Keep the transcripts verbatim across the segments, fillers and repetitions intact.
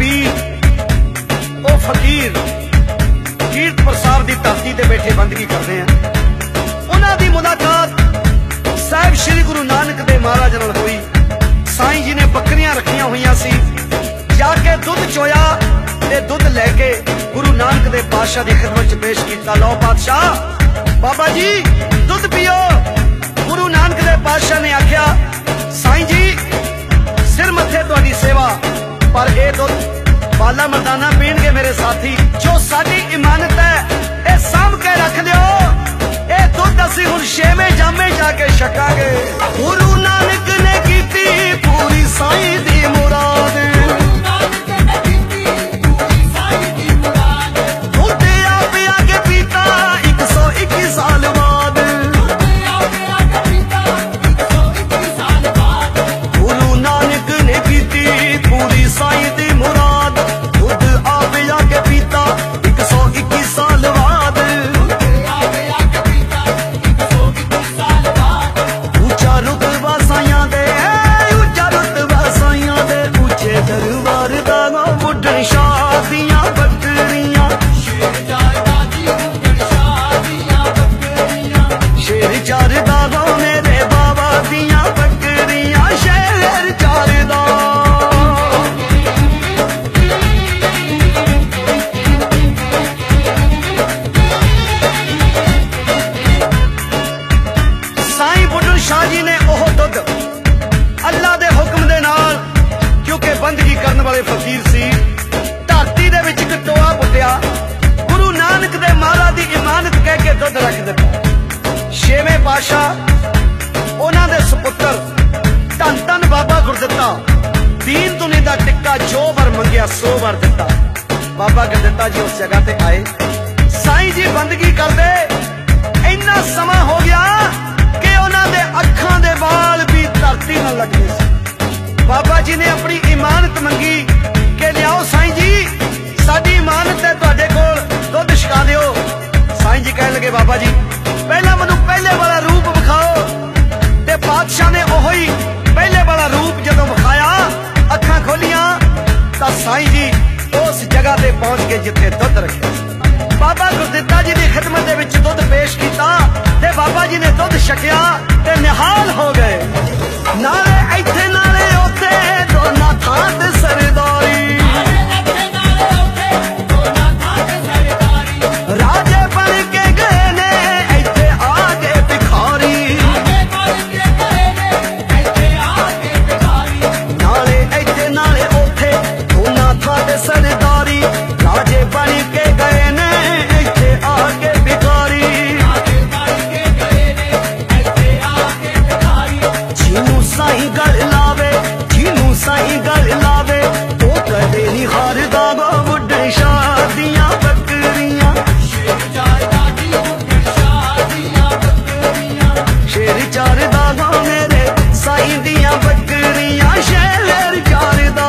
वीर वो फकीर कीर्त प्रसार की धरती ते बैठे बंदगी करते हैं। उन्हां दी मुलाकात साहिब श्री गुरु नानक देव महाराज नाल हुई। साईं जी ने बकरियां रखियां हुई सी, जाके दुध चोया ते दुध लैके गुरु नानक देव पातशाह की खिदमत च पेश किया। लो पातशाह बाबा जी दुध पियो। गुरु नानक देव पातशाह ने आख्या साईं जी सिर मथे तुहाडी सेवा, पर यह दुध बाला मर्दाना पीणगे मेरे साथी। जो साडी इमानत है यह साम के रख लियो, यह दुध असीं हुण छेवें जामे जाके छकांगे। गुरु नानक ने कीती पूरी साईं दी मुराद, दुध आप आके पीता एक सौ इक्की साल बाद। गुरु नानक ने कीती पूरी साईं दी मुराद, दुध आप आके पीता एक सौ इक्की साल बाद। ऊंचा रुतबा साइयां दे, ऊंचा रुतबा साइयां दे, ऊंचे दरबार दा बुढ़न शाह दियां बकरियां। शेर चारदा गो मेरे बाबा दियां बकरियां, शेर चारदा। साईं बुढ़न शाह जी ने ओह दुध अल्लाह दे हुक्म दे नाल, क्योंकि बंदगी करने वाले फकीर सी, धरती दे विच इक टोआ पुट्टिया। गुरु नानक दे महाराज दी इमानत कह के दुध रख दिता। छेवें पातशाह उन्हां दे सपुत्र धन धन बाबा गुरदित्ता दीन दुनी दा टिक्का जो वर मंगिया सौ वर दिता। बाबा गुरदित्ता जी उस जगह ते आए। साईं जी बंदगी करदे इन्ना समा हो गया कि उन्हां दे अखां दे वाल भी धरती नाल लगदे सी। बाबा जी ने अपनी इमानत मंगी कि लियाओ साईं जी साडी इमानत है, तुहाडे कोल दुध छका दिओ। साईं जी कहन लगे बाबा जी पहला मैनू पहले वाला रूप विखाओ। ते बादशाह ने ओही पहले वाला रूप जदों विखाया, अखां खोलियां तां साईं जी उस जगह ते पहुंच के जिथे दुध रखे। बाबा गुरदित्ता जी की खिदमत दे विच दुध पेश किया ते बाबा जी ने दुध छकिया ते निहाल हो गए। नाले इत्थे नाले उत्थे दोना थां ते सरदारी, राजे बन के गए ने इत्थे आके भिखारी। नाले इत्थे नाले उत्थे दोना थां ते सरदारी, राजे बन के गए ने इत्थे आके भिखारी। जिनू साईं गल लावे, जिनू साईं गल लावे, ओ कदे नहीं हारदा गो बुढ़े शाह दियां बकरियां। शेर चारदा गो मेरे साईं दियां बकरियां, शेर चारदा।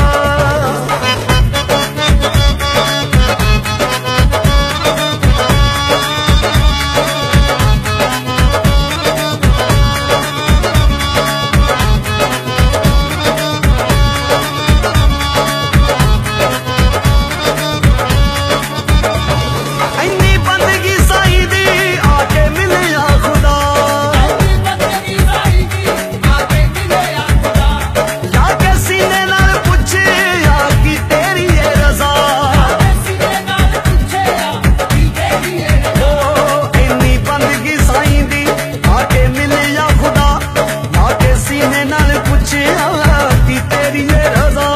इन्नी बंदगी साईं दी आके मिलिया खुदा, लाके सीने नाल पुछया कि तेरी ये रजा। ओ इन्नी बंदगी साईं दी आके मिलिया खुदा, लाके सीने नाल पुछया कि तेरी ये रजा।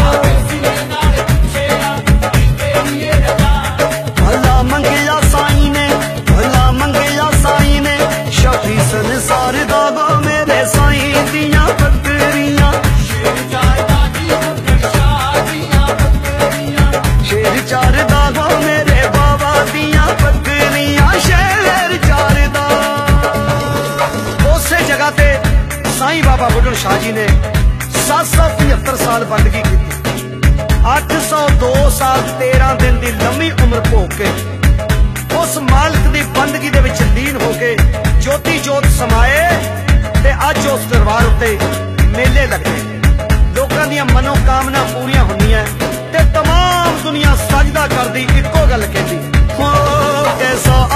भला मंगिया साईं ने, भला मंगिया साईं ने, शफी संसार दा गो मेरे साईं दियां बकरियां। शेर चारदा गो मेरे बाबा दियां बकरियां, शेर चारदा। उस जगह ते साईं बाबा बुढ़न शाह जी ने सात सौ पचहत्तर साल बंदगी की। अठ सौ दो साल तेरह दिन की लंबी उम्र भोग के उस मालिक की बंदगी दे विच लीन होके ज्योति जोत समाए ते अज उस दरबार उत्ते मेले लगते। लोगों दी मनोकामना पूरियां होंदियां, दुनिया सजदा करदी इक्को गल कहती हो कैसा